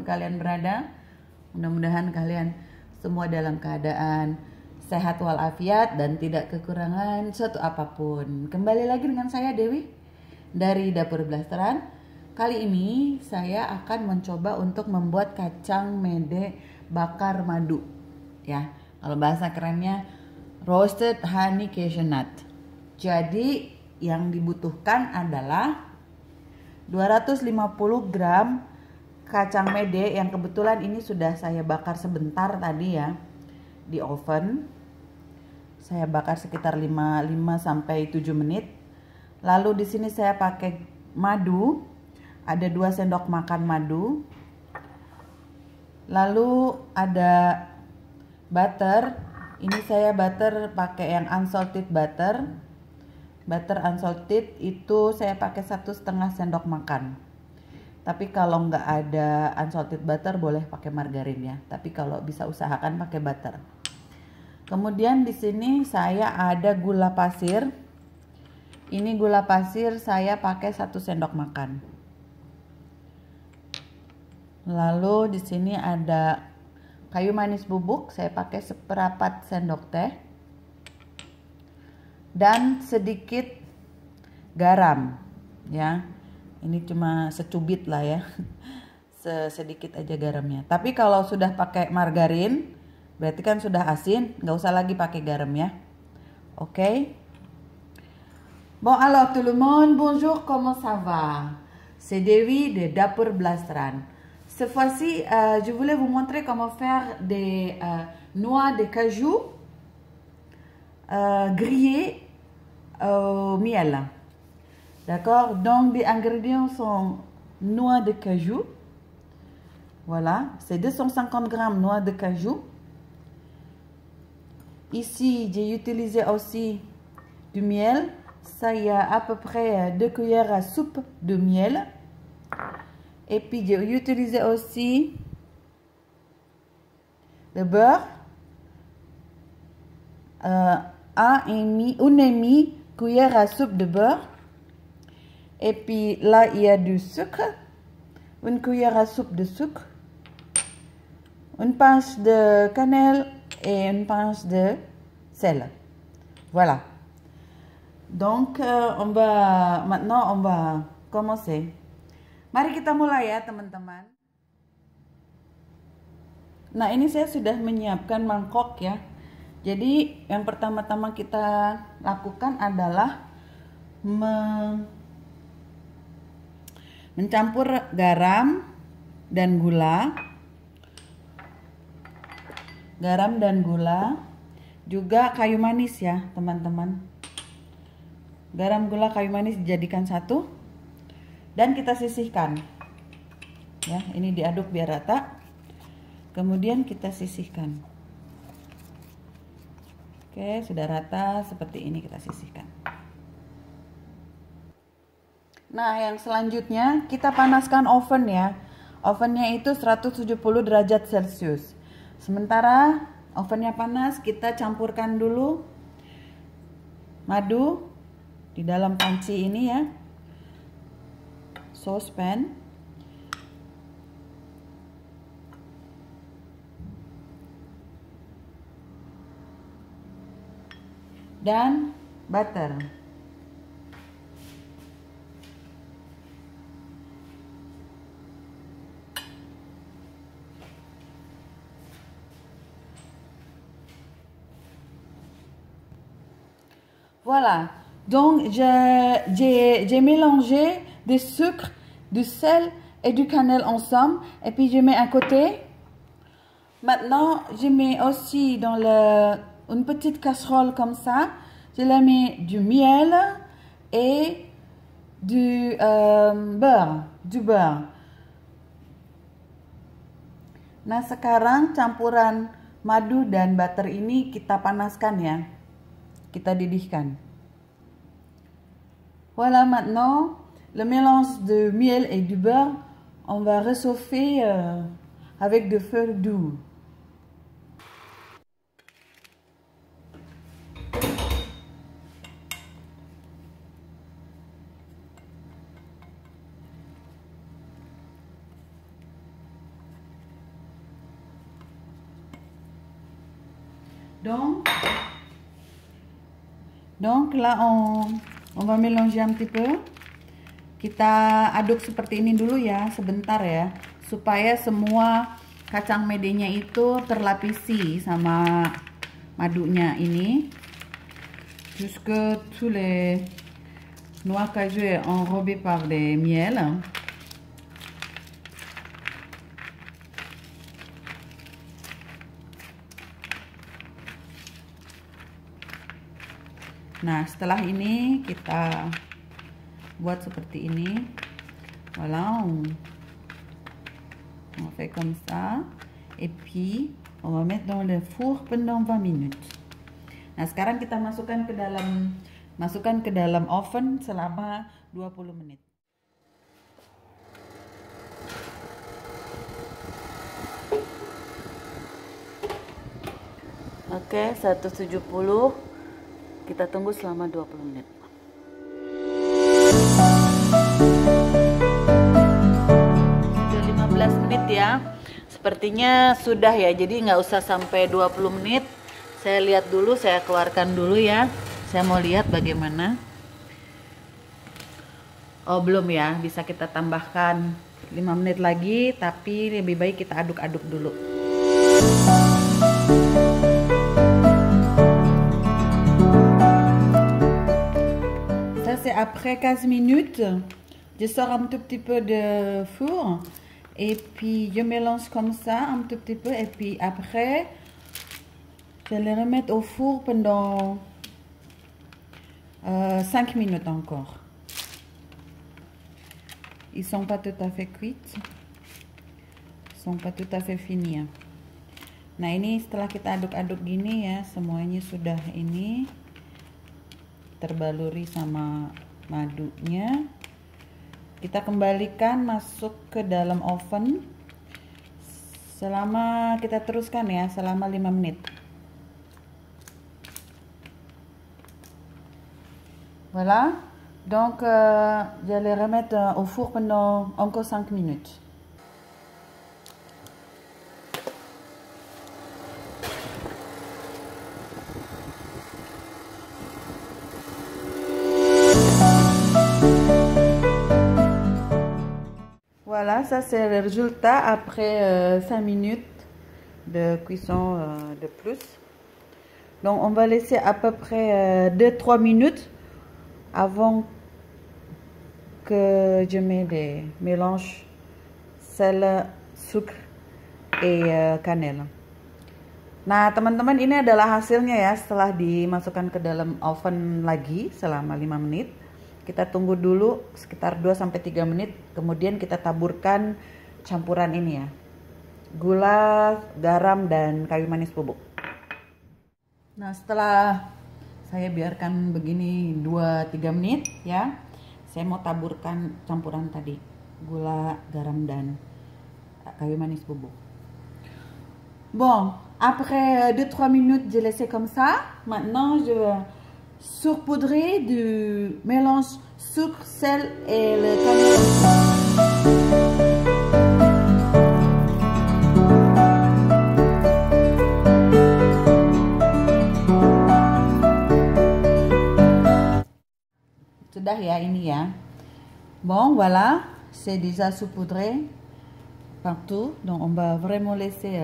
kalian berada. Mudah-mudahan kalian semua dalam keadaan sehat walafiat dan tidak kekurangan suatu apapun. Kembali lagi dengan saya Dewi dari Dapur Blasteran. Kali ini saya akan mencoba untuk membuat kacang mede bakar madu. Ya, kalau bahasa kerennya roasted honey cashew nut. Jadi yang dibutuhkan adalah 250 gram kacang mede yang kebetulan ini sudah saya bakar sebentar tadi ya di oven. Saya bakar sekitar 5 sampai 7 menit. Lalu di sini saya pakai madu, ada 2 sendok makan madu. Lalu ada butter. Ini saya butter pakai yang unsalted butter. Butter unsalted itu saya pakai 1,5 sendok makan. Tapi kalau nggak ada unsalted butter boleh pakai margarin ya. Tapi kalau bisa usahakan pakai butter. Kemudian di sini saya ada gula pasir. Ini gula pasir saya pakai 1 sendok makan. Lalu di sini ada kayu manis bubuk, saya pakai seperempat sendok teh. Dan sedikit garam ya. Ini cuma secubit lah ya. Sedikit aja garamnya. Tapi kalau sudah pakai margarin berarti kan sudah asin, nggak usah lagi pakai garam ya. Oke. Bon alors tout le monde, bonjour, comment ça va? C'est Dewi de Dapur Blasteran. Cette fois-ci, je voulais vous montrer comment faire des noix de cajou grillées au miel. D'accord? Donc, les ingrédients sont noix de cajou. Voilà, c'est 250 grammes noix de cajou. Ici, j'ai utilisé aussi du miel. Ça, il y a à peu près 2 cuillères à soupe de miel. Et puis, j'ai utilisé aussi le beurre. Une demi cuillère à soupe de beurre. Et puis là, il y a du sucre. Une cuillère à soupe de sucre. Une pince de cannelle et une pince de sel. Voilà. Donc, maintenant, on va commencer. Mari kita mulai ya teman-teman. Nah, ini saya sudah menyiapkan mangkok ya. Jadi yang pertama-tama kita lakukan adalah mencampur garam dan gula. Garam dan gula. Juga kayu manis ya teman-teman. Garam, gula, kayu manis dijadikan satu. Dan kita sisihkan. Ya, ini diaduk biar rata. Kemudian kita sisihkan. Oke, sudah rata seperti ini kita sisihkan. Nah, yang selanjutnya kita panaskan oven ya. Ovennya itu 170 derajat Celcius. Sementara ovennya panas, kita campurkan dulu madu di dalam panci ini ya. Saucepan. Dan butter. Voilà. Donc j'ai mélangé du sucre, du sel et du cannelle ensemble et puis je mets à côté. Maintenant, je mets aussi dans une petite casserole comme ça, je la mets du miel et du beurre. Nah, sekarang campuran madu dan butter ini kita panaskan ya. Kita didihkan. Voilà, maintenant, le mélange de miel et du beurre, on va réchauffer avec du feu doux. Donc là on va mélanger un petit peu. Kita aduk seperti ini dulu ya, sebentar ya, supaya semua kacang medenya itu terlapisi sama madunya ini. Jusque tous les noix cajou est enrobé par des miel. Nah, setelah ini kita buat seperti ini. Voilà, on fait comme ça. Et puis, on va mettre dans le four pendant 20 minutes. Nah, sekarang kita masukkan ke dalam oven selama 20 menit. Oke, 170. Kita tunggu selama 20 menit. Sudah 15 menit ya. Sepertinya sudah ya, jadi nggak usah sampai 20 menit. Saya lihat dulu, saya keluarkan dulu ya. Saya mau lihat bagaimana. Oh, belum ya, bisa kita tambahkan 5 menit lagi, tapi lebih baik kita aduk-aduk dulu. C'est après 15 minutes, je sors un tout petit peu de four et puis je mélange comme ça un tout petit peu et puis après je les remettre au four pendant 5 minutes encore. Ils sont pas tout à fait cuits, ils sont pas tout à fait finis. Nah, ini setelah kita aduk-aduk gini ya, semuanya sudah ini terbaluri sama madunya. Kita kembalikan masuk ke dalam oven selama, kita teruskan ya, selama 5 menit. Voilà, donc je les remettre au four pendant encore 5 minutes. Voilà, ça c'est le résultat après 5 minutes de cuisson de plus. Donc on va laisser à peu près 2-3 minutes avant que je mets des mélanges sel, sucre et cannelle. Nah, teman-teman, ini adalah hasilnya ya setelah dimasukkan ke dalam oven lagi selama 5 menit. Kita tunggu dulu sekitar 2-3 menit, kemudian kita taburkan campuran ini ya. Gula, garam, dan kayu manis bubuk. Nah, setelah saya biarkan begini 2-3 menit ya, saya mau taburkan campuran tadi. Gula, garam, dan kayu manis bubuk. Bon, après 2-3 minutes, je laisse comme ça. Maintenant, je vais saupoudrer du mélange sucre, sel et le cannelle. Sudah ya ini ya. Bon, voilà, c'est déjà saupoudré partout. Donc on va vraiment laisser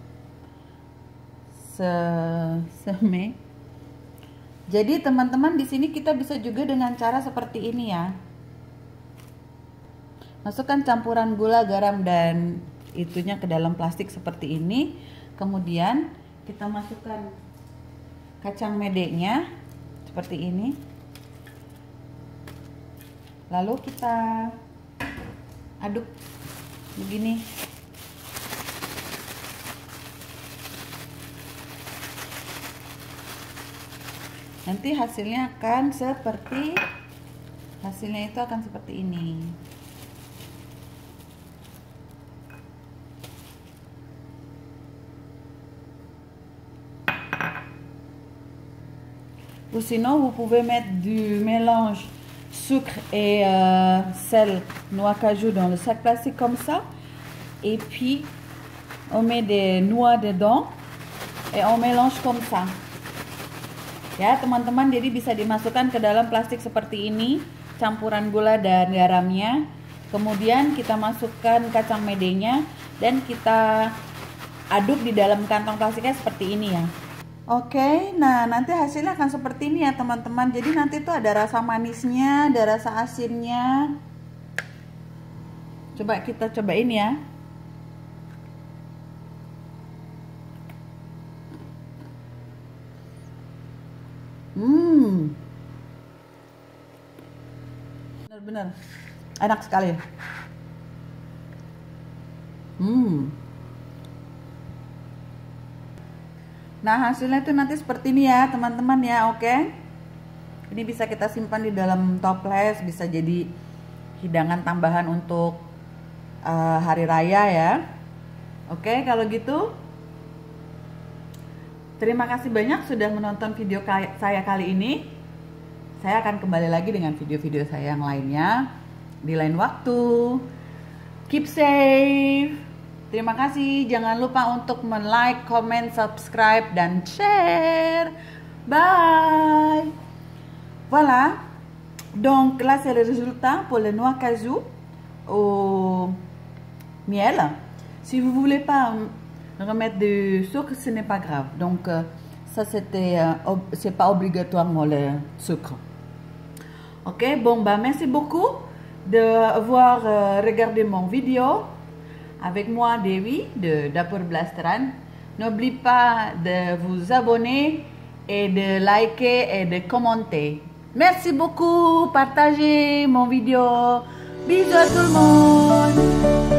semer. Jadi teman-teman, di sini kita bisa juga dengan cara seperti ini ya. Masukkan campuran gula, garam, dan itunya ke dalam plastik seperti ini. Kemudian kita masukkan kacang medenya seperti ini. Lalu kita aduk begini. Nanti hasilnya akan seperti ini. Ou sinon vous pouvez mettre du mélange sucre et sel, noix cajou dans le sac plastique comme ça, et puis on met des noix dedans Et on mélange comme ça. Ya teman-teman, jadi bisa dimasukkan ke dalam plastik seperti ini, campuran gula dan garamnya. Kemudian kita masukkan kacang medenya dan kita aduk di dalam kantong plastiknya seperti ini ya. Oke, nah nanti hasilnya akan seperti ini ya teman-teman. Jadi nanti tuh ada rasa manisnya, ada rasa asinnya. Coba kita cobain ya. Benar-benar enak sekali. Nah hasilnya tuh nanti seperti ini ya teman-teman ya. Oke, ini bisa kita simpan di dalam toples, bisa jadi hidangan tambahan untuk hari raya ya. Oke, kalau gitu terima kasih banyak sudah menonton video saya kali ini. Saya akan kembali lagi dengan video-video saya yang lainnya di lain waktu. Keep safe. Terima kasih. Jangan lupa untuk like, comment, subscribe, dan share. Bye. Voilà. Donc là c'est le résultat pour le noix cajou au miel. Si vous voulez pas remettre de sucre, ce n'est pas grave. Donc ça c'est pas obligatoirement le sucre. Ok, bon bah merci beaucoup d'avoir regardé mon vidéo avec moi Dewi de Dapur Blasteran. N'oubliez pas de vous abonner et de liker et de commenter. Merci beaucoup, partagez mon vidéo. Bisous à tout le monde.